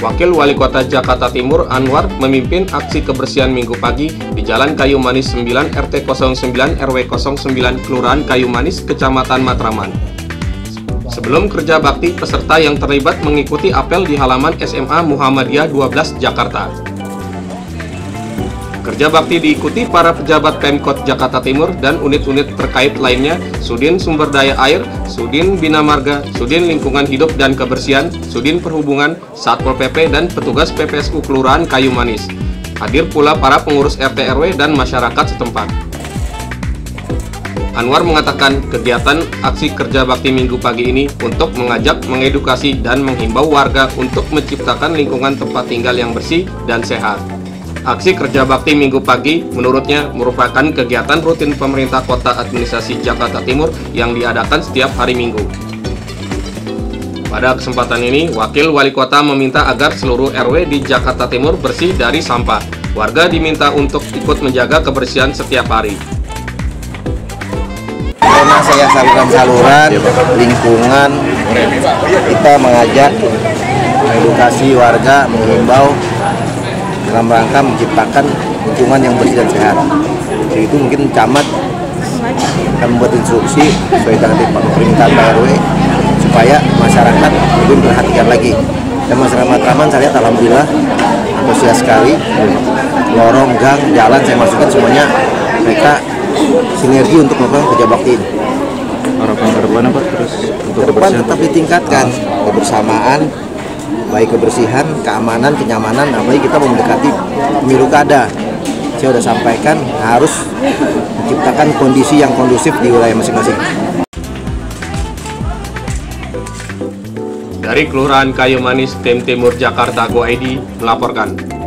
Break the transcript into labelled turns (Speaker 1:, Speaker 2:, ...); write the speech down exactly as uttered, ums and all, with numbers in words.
Speaker 1: Wakil Wali Kota Jakarta Timur Anwar memimpin aksi kebersihan Minggu pagi di Jalan Kayu Manis sembilan R T nol sembilan R W nol sembilan Kelurahan Kayu Manis, Kecamatan Matraman. Sebelum kerja bakti, peserta yang terlibat mengikuti apel di halaman S M A Muhammadiyah dua belas Jakarta. Kerja bakti diikuti para pejabat Pemkot Jakarta Timur dan unit-unit terkait lainnya, Sudin Sumber Daya Air, Sudin Bina Marga, Sudin Lingkungan Hidup dan Kebersihan, Sudin Perhubungan, Satpol P P, dan petugas P P S U Kelurahan Kayu Manis. Hadir pula para pengurus R T R W dan masyarakat setempat. Anwar mengatakan kegiatan aksi kerja bakti Minggu pagi ini untuk mengajak, mengedukasi, dan menghimbau warga untuk menciptakan lingkungan tempat tinggal yang bersih dan sehat. Aksi kerja bakti Minggu pagi menurutnya merupakan kegiatan rutin pemerintah kota administrasi Jakarta Timur yang diadakan setiap hari Minggu. Pada kesempatan ini, Wakil Wali Kota meminta agar seluruh R W di Jakarta Timur bersih dari sampah. Warga diminta untuk ikut menjaga kebersihan setiap hari.
Speaker 2: Karena saya saluran-saluran lingkungan, kita mengajak, mengedukasi warga, menghimbau dalam rangka menciptakan lingkungan yang bersih dan sehat. Jadi itu mungkin camat akan membuat instruksi sesuai dengan permintaan Pak R W supaya masyarakat lebih memperhatikan lagi. Dan masyarakat Matraman saya lihat alhamdulillah antusias sekali. Lorong, gang, jalan saya masukkan semuanya, mereka sinergi untuk melakukan kerja bakti ini.
Speaker 3: Harapan ke depan apa terus?
Speaker 2: Ke depan tetap ditingkatkan kebersamaan, baik kebersihan, keamanan, kenyamanan, apalagi kita mendekati pemilu kada. Saya sudah sampaikan harus menciptakan kondisi yang kondusif di wilayah masing-masing.
Speaker 1: Dari Kelurahan Kayu Manis, Tim Timur Jakarta Go I D melaporkan.